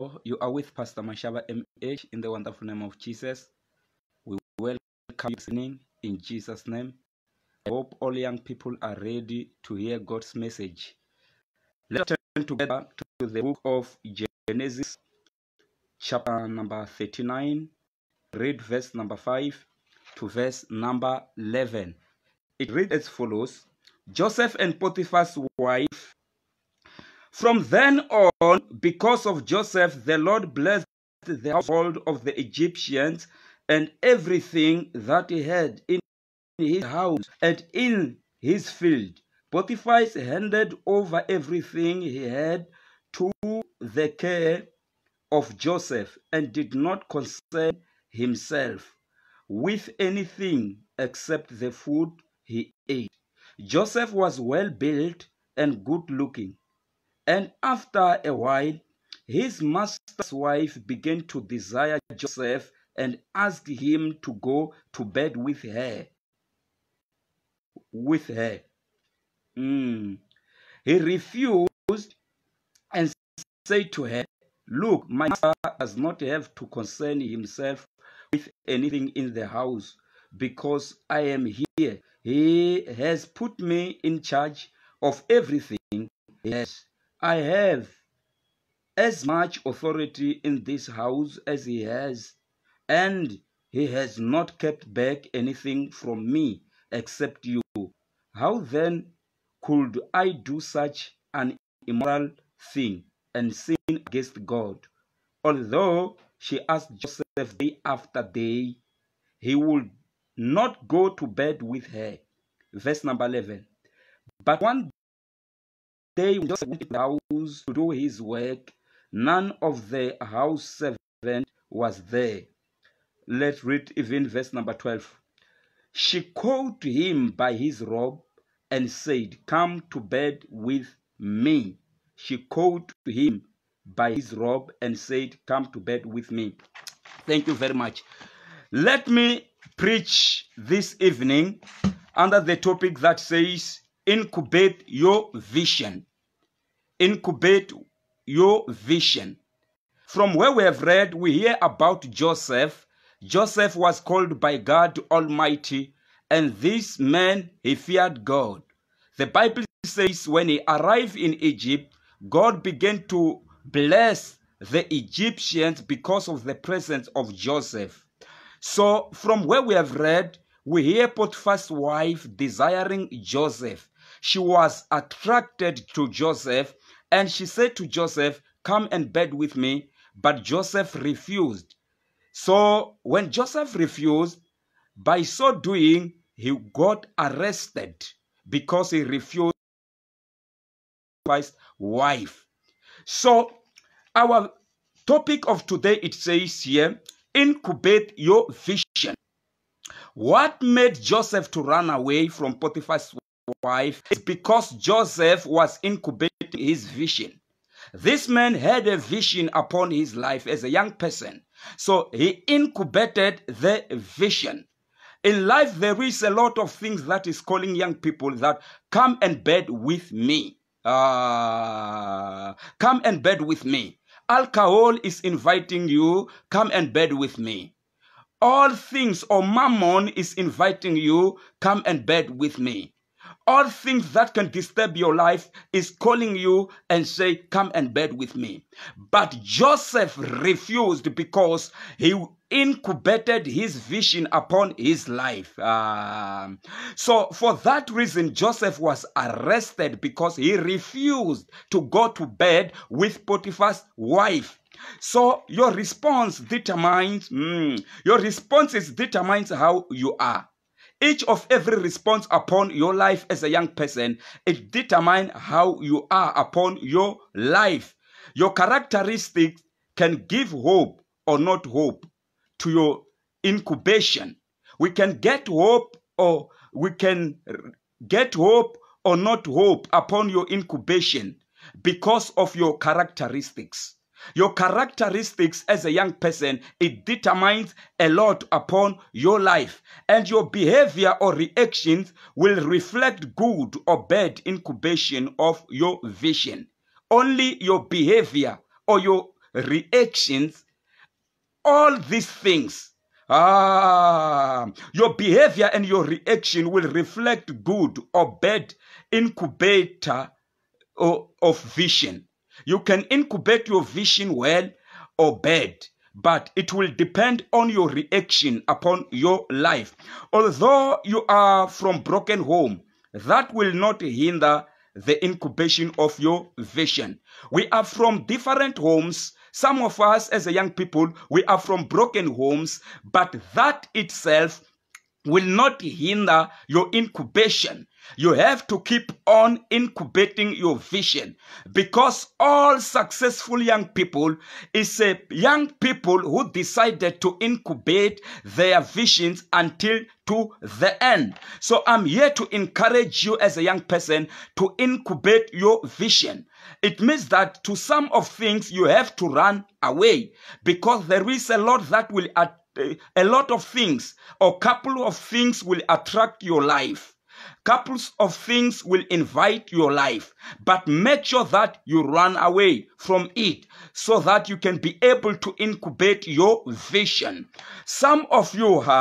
You are with Pastor Mashaba MH in the wonderful name of Jesus. We welcome you listening in Jesus' name. I hope all young people are ready to hear God's message. Let's turn together to the book of Genesis, chapter number 39. Read verse number 5 to verse number 11. It reads as follows: Joseph and Potiphar's wife. From then on, because of Joseph, the Lord blessed the household of the Egyptians and everything that he had in his house and in his field. Potiphar handed over everything he had to the care of Joseph and did not concern himself with anything except the food he ate. Joseph was well built and good looking. And after a while, his master's wife began to desire Joseph and asked him to go to bed with her. He refused and said to her, "Look, my master does not have to concern himself with anything in the house because I am here. He has put me in charge of everything. Yes, I have as much authority in this house as he has, and he has not kept back anything from me except you. How then could I do such an immoral thing and sin against God?" Although she asked Joseph day after day, he would not go to bed with her. Verse number 11. But one day when Joseph went to the house to do his work, none of the house servants was there. Let's read even verse number 12. She called him by his robe and said, "Come to bed with me." She called him by his robe and said, "Come to bed with me." Thank you very much. Let me preach this evening under the topic that says, incubate your vision. Incubate your vision. From where we have read, we hear about Joseph. Joseph was called by God Almighty, and this man, he feared God. The Bible says when he arrived in Egypt, God began to bless the Egyptians because of the presence of Joseph. So from where we have read, we hear Potiphar's wife desiring Joseph. She was attracted to Joseph, and she said to Joseph, "Come and bed with me." But Joseph refused. So when Joseph refused, by so doing, he got arrested because he refused his wife. So our topic of today, it says here, incubate your vision. What made Joseph to run away from Potiphar's wife is because Joseph was incubating his vision. This man had a vision upon his life as a young person. So he incubated the vision. In life, there is a lot of things that is calling young people that come and bed with me. Come and bed with me. Alcohol is inviting you, come and bed with me. All things, or mammon is inviting you, come and bed with me. All things that can disturb your life is calling you and say, "Come and bed with me." But Joseph refused because he incubated his vision upon his life. So for that reason, Joseph was arrested because he refused to go to bed with Potiphar's wife. So your response determines, determines how you are. Each of every response upon your life as a young person, it determines how you are upon your life. Your characteristics can give hope or not hope to your incubation. We can get hope or not hope upon your incubation because of your characteristics. Your characteristics as a young person, it determines a lot upon your life, and your behavior or reactions will reflect good or bad incubation of your vision. Only your behavior or your reactions, all these things, your behavior and your reaction will reflect good or bad incubator of vision. You can incubate your vision well or bad, but it will depend on your reaction upon your life. Although you are from broken home, that will not hinder the incubation of your vision. We are from different homes. Some of us as a young people, we are from broken homes, but that itself will not hinder your incubation. You have to keep on incubating your vision, because all successful young people is a young people who decided to incubate their visions until to the end. So I'm here to encourage you as a young person to incubate your vision. It means that to some of things you have to run away, because there is a lot that will a lot of things or couple of things will attract your life. Couples of things will invite your life, but make sure that you run away from it so that you can be able to incubate your vision. Some of you, you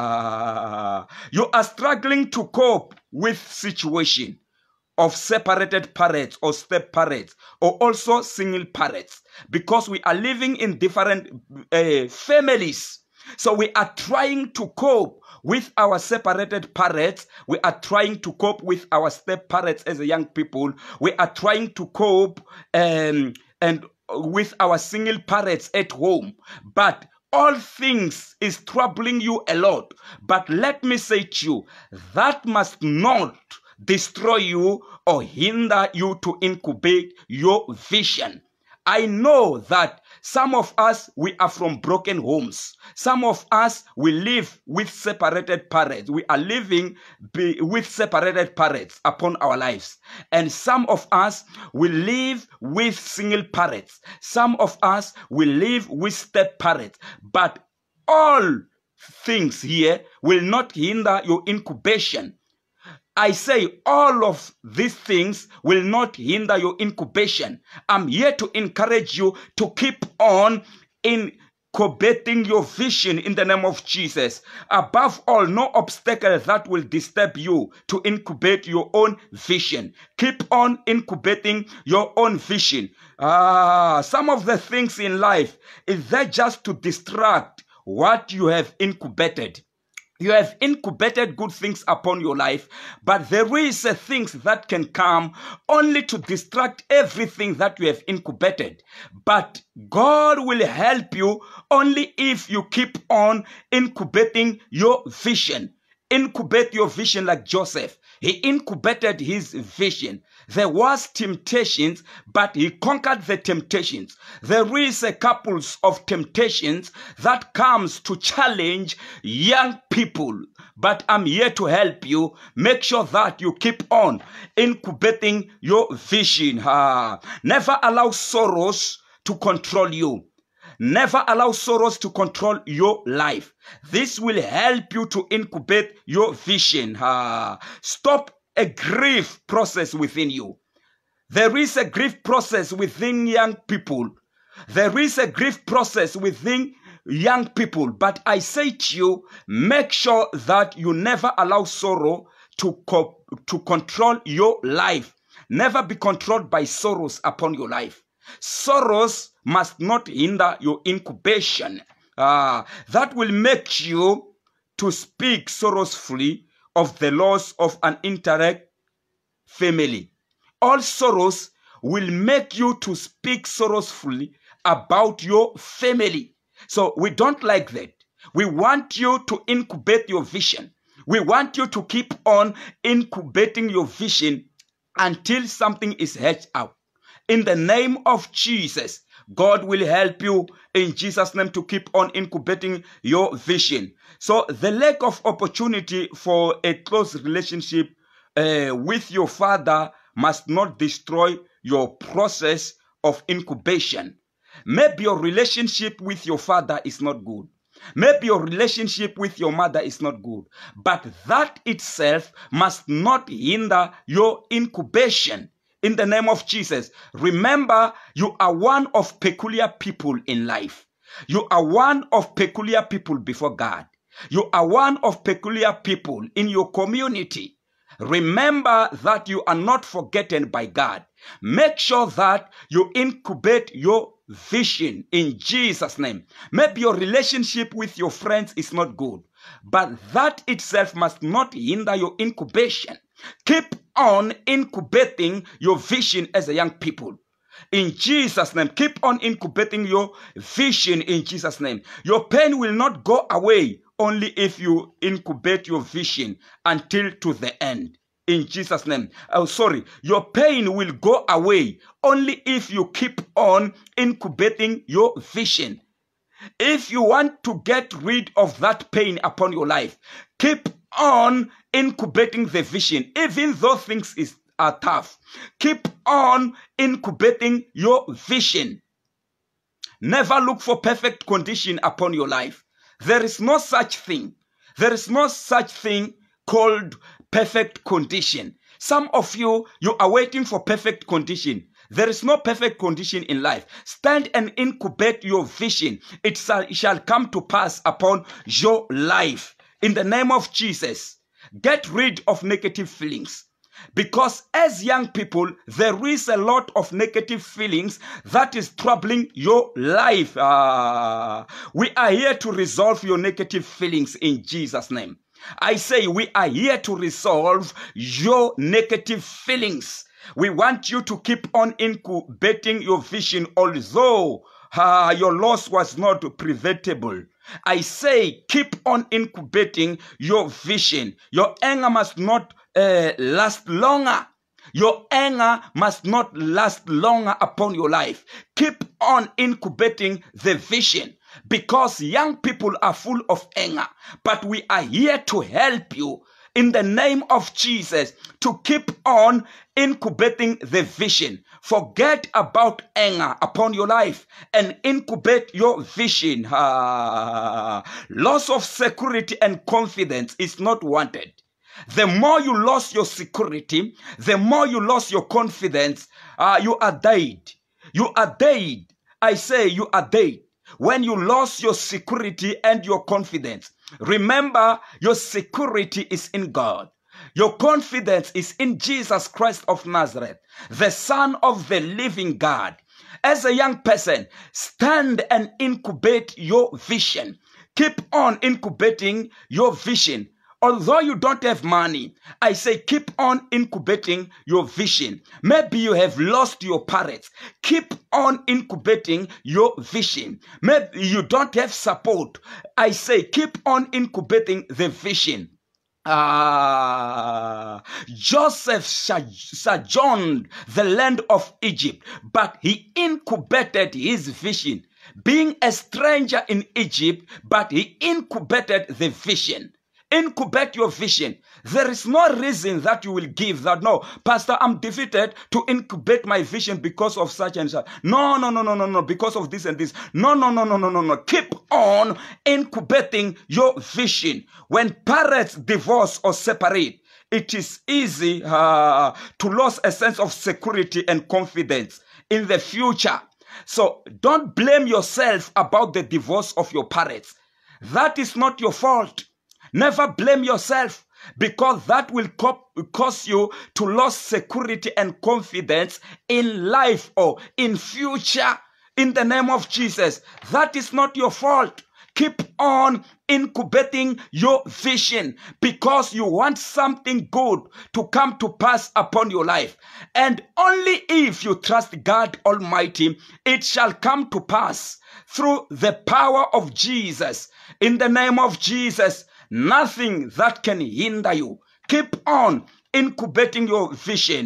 are struggling to cope with situation of separated parents or step parents, or also single parents, because we are living in different families. So we are trying to cope with our separated parents. We are trying to cope with our step parents as a young people. We are trying to cope and with our single parents at home. But all things is troubling you a lot. But let me say to you, that must not destroy you or hinder you to incubate your vision. I know that some of us, we are from broken homes. Some of us, we live with separated parents. We are living with separated parents upon our lives. And some of us, we live with single parents. Some of us, we live with step parents. But all things here will not hinder your incubation. I say all of these things will not hinder your incubation. I'm here to encourage you to keep on incubating your vision in the name of Jesus. Above all, no obstacle that will disturb you to incubate your own vision. Keep on incubating your own vision. Some of the things in life is there just to distract what you have incubated. You have incubated good things upon your life, but there is things that can come only to distract everything that you have incubated. But God will help you only if you keep on incubating your vision. Incubate your vision like Joseph. He incubated his vision. There was temptations, but he conquered the temptations. There is a couple of temptations that comes to challenge young people. But I'm here to help you. Make sure that you keep on incubating your vision. Never allow sorrows to control you. Never allow sorrows to control your life. This will help you to incubate your vision. Stop a grief process within you. There is a grief process within young people. There is a grief process within young people. But I say to you, make sure that you never allow sorrow to control your life. Never be controlled by sorrows upon your life. Sorrows must not hinder your incubation. That will make you to speak sorrowfully of the loss of an interact family. All sorrows will make you to speak sorrowfully about your family. So we don't like that. We want you to incubate your vision. We want you to keep on incubating your vision until something is hatched out. In the name of Jesus, God will help you in Jesus' name to keep on incubating your vision. So the lack of opportunity for a close relationship with your father must not destroy your process of incubation. Maybe your relationship with your father is not good. Maybe your relationship with your mother is not good. But that itself must not hinder your incubation. in the name of Jesus. Remember, you are one of peculiar people in life. You are one of peculiar people before God. You are one of peculiar people in your community. Remember that you are not forgotten by God. Make sure that you incubate your vision in Jesus' name. Maybe your relationship with your friends is not good, but that itself must not hinder your incubation. Keep on incubating your vision as a young people. In Jesus' name, keep on incubating your vision in Jesus' name. Your pain will not go away only if you incubate your vision until to the end. In Jesus' name. Oh, sorry. Your pain will go away only if you keep on incubating your vision. If you want to get rid of that pain upon your life, keep on incubating the vision, even though things are tough. Keep on incubating your vision. Never look for perfect condition upon your life. There is no such thing. There is no such thing called perfect condition. Some of you are waiting for perfect condition. There is no perfect condition in life. Stand and incubate your vision. It shall come to pass upon your life. In the name of Jesus, get rid of negative feelings. Because as young people, there is a lot of negative feelings that is troubling your life. We are here to resolve your negative feelings in Jesus' name. I say we are here to resolve your negative feelings. We want you to keep on incubating your vision, although your loss was not preventable. I say keep on incubating your vision. Your anger must not last longer. Your anger must not last longer upon your life. Keep on incubating the vision, because young people are full of anger. But we are here to help you in the name of Jesus to keep on incubating the vision. Forget about anger upon your life and incubate your vision. Loss of security and confidence is not wanted. The more you lost your security, the more you lost your confidence, you are dead. You are dead. I say you are dead. When you lost your security and your confidence, remember your security is in God. Your confidence is in Jesus Christ of Nazareth, the Son of the living God. As a young person, stand and incubate your vision. Keep on incubating your vision. Although you don't have money, I say keep on incubating your vision. Maybe you have lost your parents. Keep on incubating your vision. Maybe you don't have support. I say keep on incubating the vision. Joseph sojourned the land of Egypt, but he incubated his vision. Being a stranger in Egypt, but he incubated the vision. Incubate your vision. There is no reason that you will give that, no, Pastor, I'm defeated to incubate my vision because of such and such. No, because of this and this. No. Keep on incubating your vision. When parents divorce or separate, it is easy to lose a sense of security and confidence in the future. So don't blame yourself about the divorce of your parents. That is not your fault. Never blame yourself, because that will cause you to lose security and confidence in life or in future. In the name of Jesus, that is not your fault. Keep on incubating your vision, because you want something good to come to pass upon your life. And only if you trust God Almighty, it shall come to pass through the power of Jesus. In the name of Jesus, nothing that can hinder you. Keep on incubating your vision.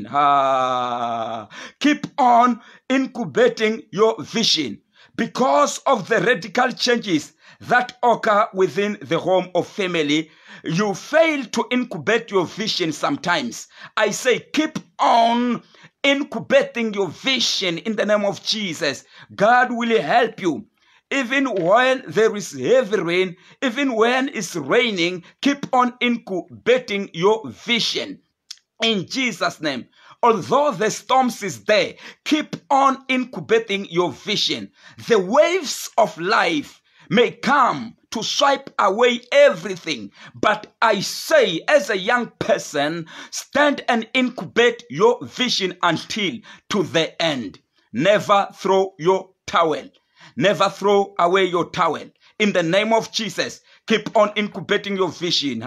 Keep on incubating your vision. Because of the radical changes that occur within the home or family, you fail to incubate your vision sometimes. I say keep on incubating your vision in the name of Jesus. God will help you. Even when there is heavy rain, even when it's raining, keep on incubating your vision. In Jesus' name. Although the storms is there, keep on incubating your vision. The waves of life may come to swipe away everything, but I say, as a young person, stand and incubate your vision until to the end. Never throw your towel. Never throw away your towel. In the name of Jesus, keep on incubating your vision.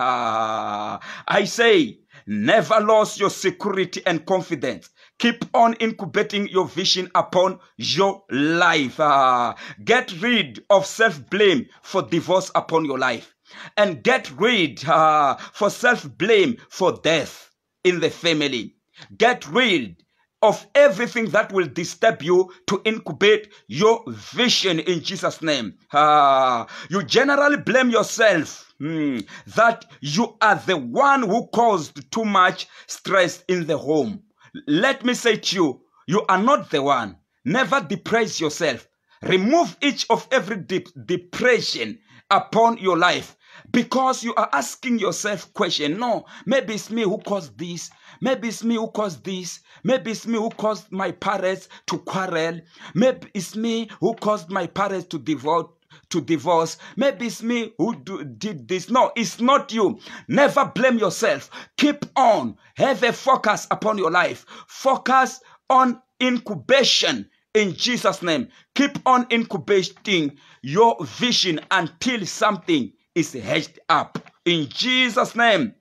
I say, never lose your security and confidence. Keep on incubating your vision upon your life. Get rid of self-blame for divorce upon your life. And get rid for self-blame for death in the family. Get rid of everything that will disturb you to incubate your vision in Jesus' name. You generally blame yourself that you are the one who caused too much stress in the home. Let me say to you, you are not the one. Never depress yourself. Remove each of every depression upon your life, because you are asking yourself question. No, maybe it's me who caused this. Maybe it's me who caused this. Maybe it's me who caused my parents to quarrel. Maybe it's me who caused my parents to divorce. Maybe it's me who did this. No, it's not you. Never blame yourself. Keep on. Have a focus upon your life. Focus on incubation in Jesus' name. Keep on incubating your vision until something is hatched up in Jesus' name.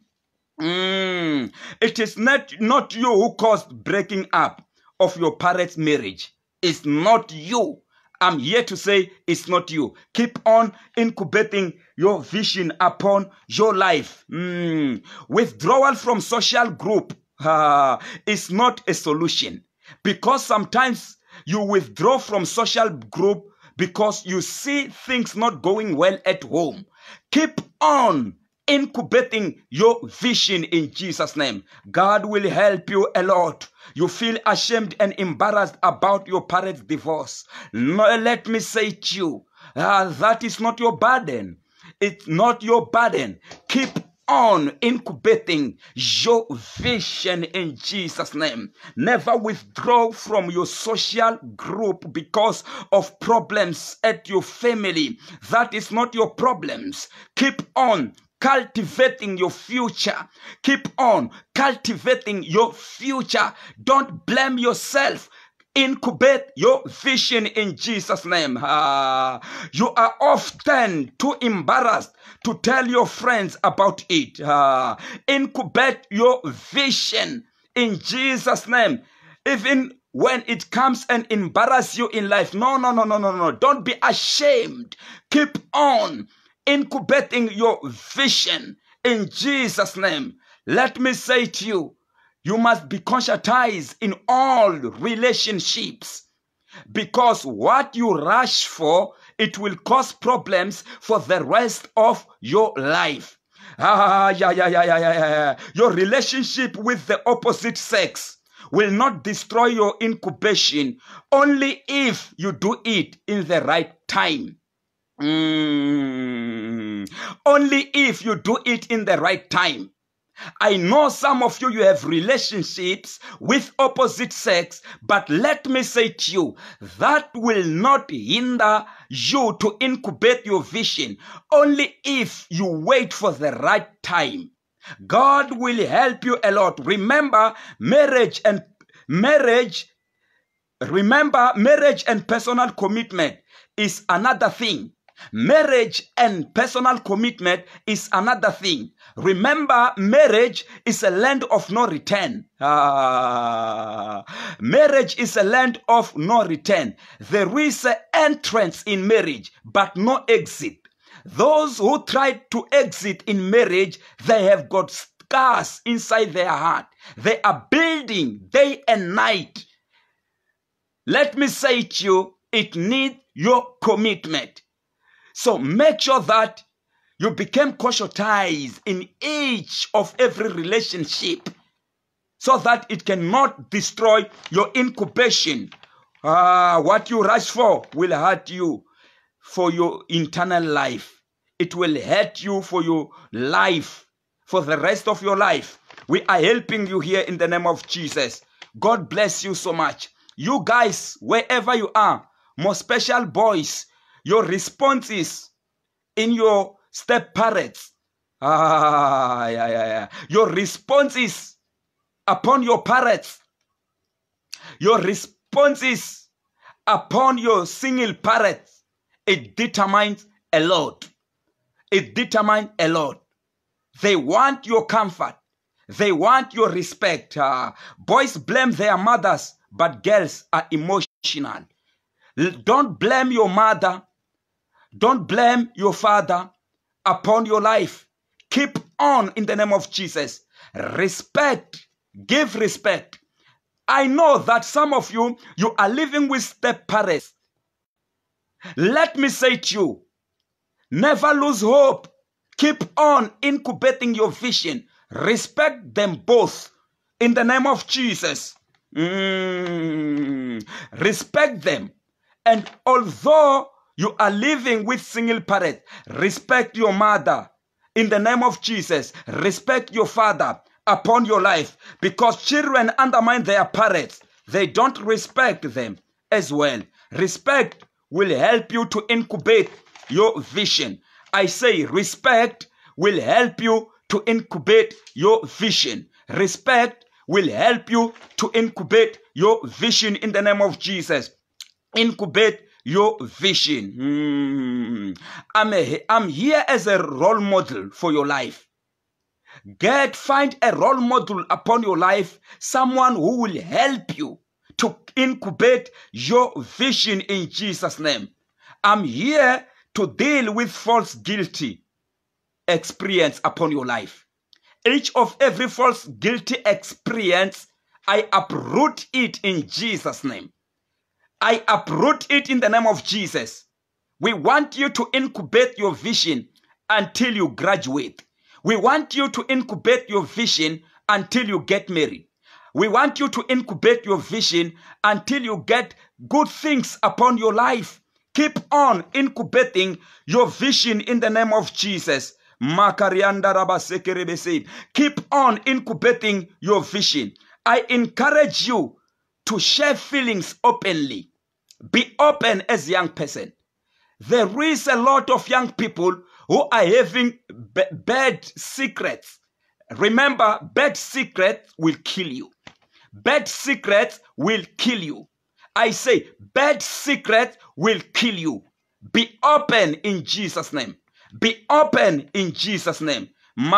It is not you who caused breaking up of your parents' marriage. It's not you. I'm here to say it's not you. Keep on incubating your vision upon your life. Withdrawal from social group is not a solution, because sometimes you withdraw from social group because you see things not going well at home. Keep on incubating your vision in Jesus' name. God will help you a lot. You feel ashamed and embarrassed about your parents' divorce. No, let me say to you, that is not your burden. It's not your burden. Keep on incubating your vision in Jesus' name. Never withdraw from your social group because of problems at your family. That is not your problems. Keep on cultivating your future. Keep on cultivating your future. Don't blame yourself. Incubate your vision in Jesus' name. You are often too embarrassed to tell your friends about it. Incubate your vision in Jesus' name. Even when it comes and embarrass you in life. No. Don't be ashamed. Keep on incubating your vision in Jesus' name. Let me say to you, you must be conscientized in all relationships, because what you rush for, it will cause problems for the rest of your life. Your relationship with the opposite sex will not destroy your incubation only if you do it in the right time. Only if you do it in the right time. I know some of you have relationships with opposite sex, but let me say to you, that will not hinder you to incubate your vision, only if you wait for the right time. God will help you a lot. Remember, marriage and personal commitment is another thing. Marriage and personal commitment is another thing. Remember, marriage is a land of no return. Marriage is a land of no return. There is an entrance in marriage, but no exit. Those who try to exit in marriage, they have got scars inside their heart. They are building day and night. Let me say to you, it needs your commitment. So make sure that you become conscientized in each of every relationship, so that it cannot destroy your incubation. What you rush for will hurt you for your internal life. It will hurt you for your life, for the rest of your life. We are helping you here in the name of Jesus. God bless you so much. You guys, wherever you are, more special boys, your responses in your step parents. Your responses upon your parents. Your responses upon your single parents. It determines a lot. It determines a lot. They want your comfort. They want your respect. Boys blame their mothers, but girls are emotional. Don't blame your mother. Don't blame your father upon your life. Keep on in the name of Jesus. Respect. Give respect. I know that some of you are living with step parents. Let me say to you, never lose hope. Keep on incubating your vision. Respect them both in the name of Jesus. Respect them. And although you are living with single parents, respect your mother in the name of Jesus. Respect your father upon your life, because children undermine their parents. They don't respect them as well. Respect will help you to incubate your vision. I say respect will help you to incubate your vision. Respect will help you to incubate your vision in the name of Jesus. Incubate your vision. I'm here as a role model for your life. Find a role model upon your life, someone who will help you to incubate your vision in Jesus' name. I'm here to deal with false guilty experience upon your life. Each of every false guilty experience, I uproot it in Jesus' name. I uproot it in the name of Jesus. We want you to incubate your vision until you graduate. We want you to incubate your vision until you get married. We want you to incubate your vision until you get good things upon your life. Keep on incubating your vision in the name of Jesus. Keep on incubating your vision. I encourage you to share feelings openly. Be open as a young person. There is a lot of young people who are having bad secrets. Remember, bad secrets will kill you. Bad secrets will kill you. I say, bad secrets will kill you. Be open in Jesus' name. Be open in Jesus' name. Be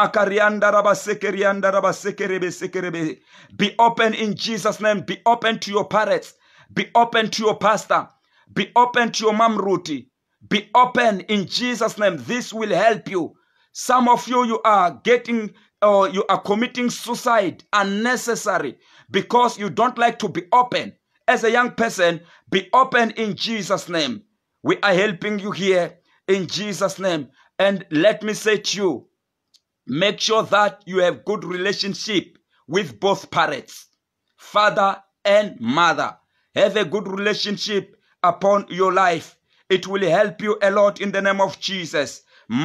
open in Jesus' name. Be open to your parents. Be open to your pastor. Be open to your mom, Ruti. Be open in Jesus' name. This will help you. Some of you, you are committing suicide unnecessary because you don't like to be open. As a young person, be open in Jesus' name. We are helping you here in Jesus' name. And let me say to you, make sure that you have good relationship with both parents, father and mother. Have a good relationship upon your life. It will help you a lot in the name of Jesus.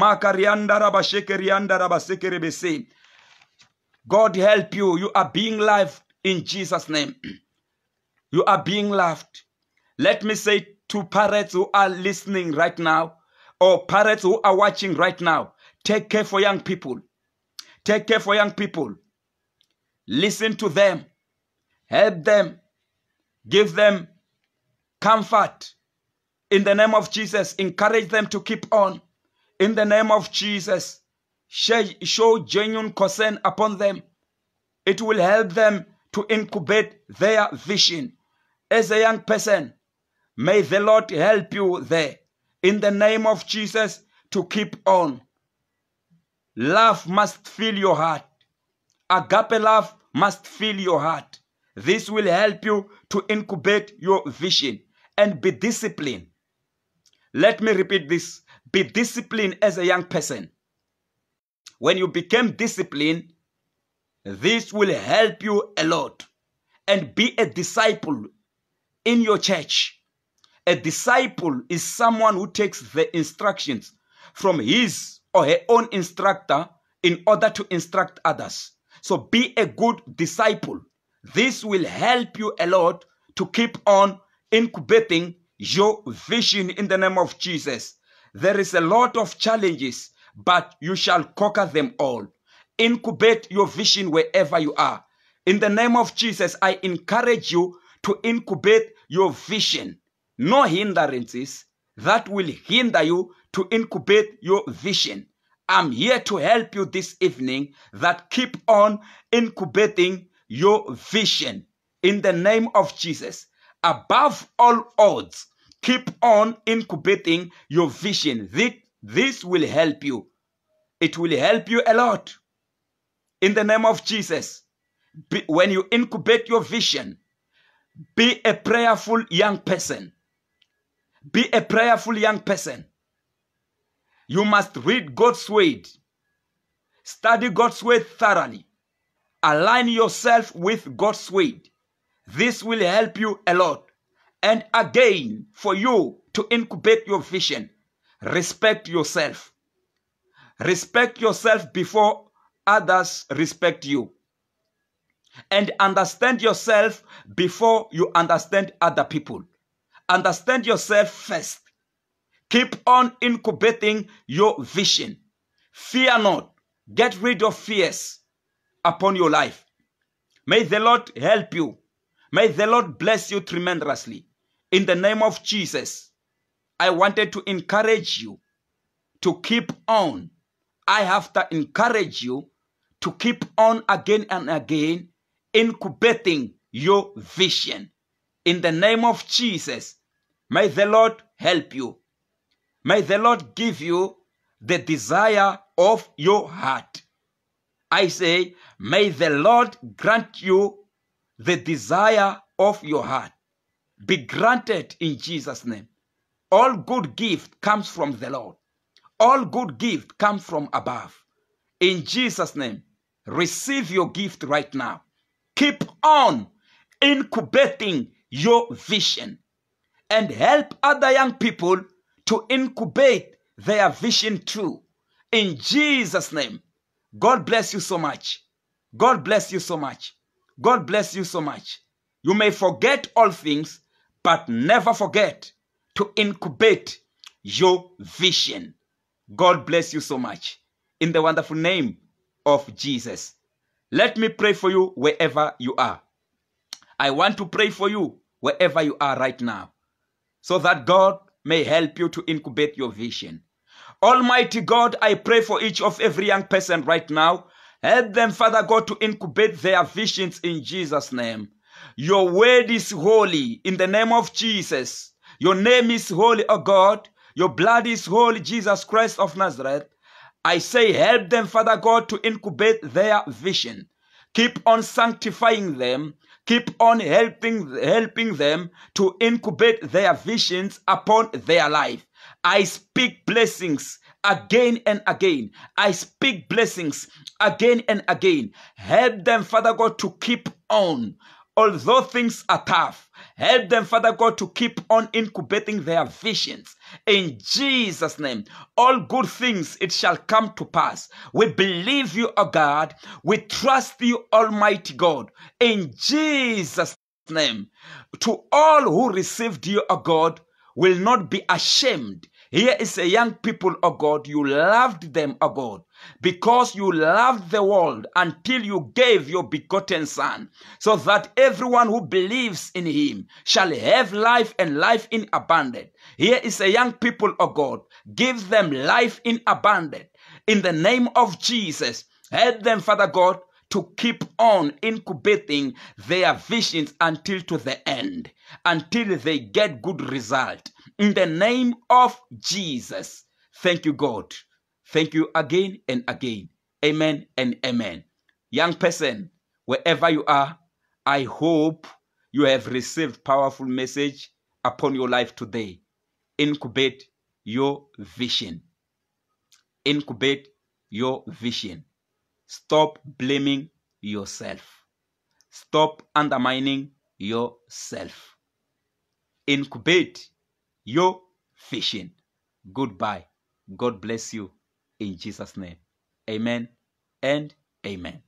God help you. You are being loved in Jesus' name. You are being loved. Let me say to parents who are listening right now, or parents who are watching right now, take care for young people. Take care for young people. Listen to them. Help them. Give them comfort. In the name of Jesus, encourage them to keep on. In the name of Jesus, show genuine concern upon them. It will help them to incubate their vision. As a young person, may the Lord help you there. In the name of Jesus, to keep on. Love must fill your heart. Agape love must fill your heart. This will help you to incubate your vision and be disciplined. Let me repeat this. Be disciplined as a young person. When you become disciplined, this will help you a lot. And be a disciple in your church. A disciple is someone who takes the instructions from his or her own instructor in order to instruct others. So be a good disciple. This will help you a lot to keep on incubating your vision in the name of Jesus. There is a lot of challenges, but you shall conquer them all. Incubate your vision wherever you are. In the name of Jesus, I encourage you to incubate your vision. No hindrances that will hinder you to incubate your vision. I'm here to help you this evening that keep on incubating your vision. In the name of Jesus, above all odds, keep on incubating your vision. This will help you. It will help you a lot. In the name of Jesus, when you incubate your vision, be a prayerful young person. Be a prayerful young person. You must read God's word. Study God's word thoroughly. Align yourself with God's word. This will help you a lot. And again, for you to incubate your vision, respect yourself. Respect yourself before others respect you. And understand yourself before you understand other people. Understand yourself first. Keep on incubating your vision. Fear not. Get rid of fears upon your life. May the Lord help you. May the Lord bless you tremendously. In the name of Jesus, I wanted to encourage you to keep on. I have to encourage you to keep on again and again incubating your vision. In the name of Jesus, may the Lord help you. May the Lord give you the desire of your heart. I say, may the Lord grant you the desire of your heart. Be granted in Jesus' name. All good gift comes from the Lord. All good gift comes from above. In Jesus' name, receive your gift right now. Keep on incubating your vision and help other young people to incubate their vision too. In Jesus' name, God bless you so much. God bless you so much. God bless you so much. You may forget all things, but never forget to incubate your vision. God bless you so much. In the wonderful name of Jesus. Let me pray for you wherever you are. I want to pray for you wherever you are right now, so that God may help you to incubate your vision. Almighty God, I pray for each of every young person right now. Help them, Father God, to incubate their visions in Jesus' name. Your word is holy in the name of Jesus. Your name is holy, O God. Your blood is holy, Jesus Christ of Nazareth. I say, help them, Father God, to incubate their vision. Keep on sanctifying them. Keep on helping them to incubate their visions upon their life. I speak blessings again and again. I speak blessings again and again. Help them, Father God, to keep on. Although things are tough, help them, Father God, to keep on incubating their visions. In Jesus' name, all good things, it shall come to pass. We believe you, O God. We trust you, Almighty God. In Jesus' name, to all who received you, O God, will not be ashamed. Here is a young people, O God. You loved them, O God, because you loved the world until you gave your begotten Son, so that everyone who believes in him shall have life and life in abundance. Here is a young people, O God. Give them life in abundance. In the name of Jesus, help them, Father God, to keep on incubating their visions until to the end, until they get good result. In the name of Jesus. Thank you, God. Thank you again and again. Amen and amen. Young person, wherever you are, I hope you have received powerful message upon your life today. Incubate your vision. Incubate your vision. Stop blaming yourself. Stop undermining yourself. Incubate your vision. Goodbye. God bless you in Jesus' name. Amen and amen.